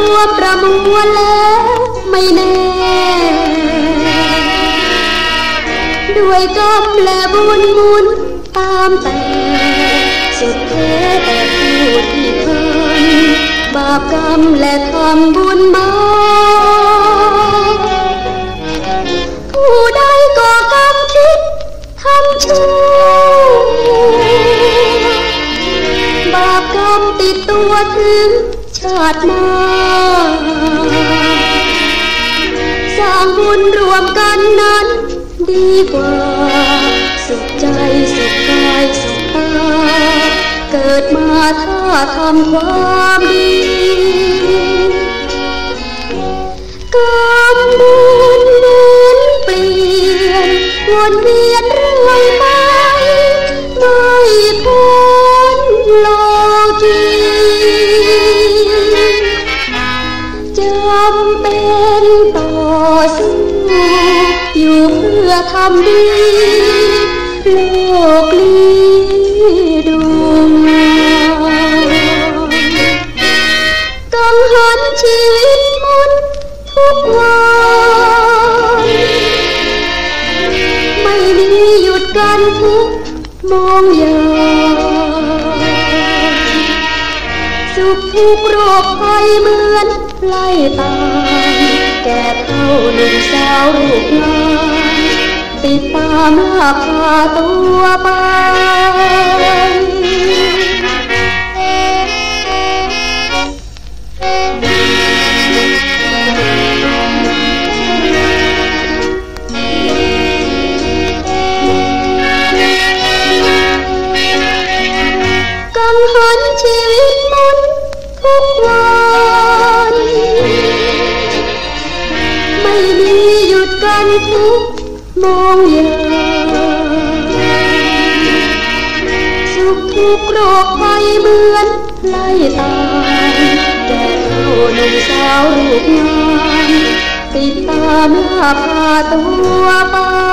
วมประมวลแล้วไม่แน่ด้วยกรรมและบุญหมุนตามแต่สุดแท้แต่ผู้ที่ทำบาปกรรมและทำบุญมาผู้ใดก่อกรรมคิดทำชั่วบาปกรรมติดตัวถึงชาติหน้าสร้างบุญรวมกันนั้นดีกว่าสุขใจสุขกายสุขตาเกิดมาถ้าทำความดีกรรมบุญเหมือนเปลี่ยนวนเวียนเรื่อยไปไม่พ้นโลกีจำเป็นต่อสู้อยู่เพื่อทำดีโลกลี้ดวงกังหันชีวิตหมุนทุกวันไม่มีหยุดกันทุกมองอย่างสุขทุกโรคภัยเหมือนไล่ตามแก่เท่าหนุ่มสาวรูปงามติดตามล่าพาตัวไปกังหันชีวิตหมุนทุกวันไม่มีหยุดกันทุกมองอย่างสุขทุกโรคภัยเหมือนไล่ตามแก่เท่าหนุ่มสาวรูปงามติดตามล่าพาตัวไป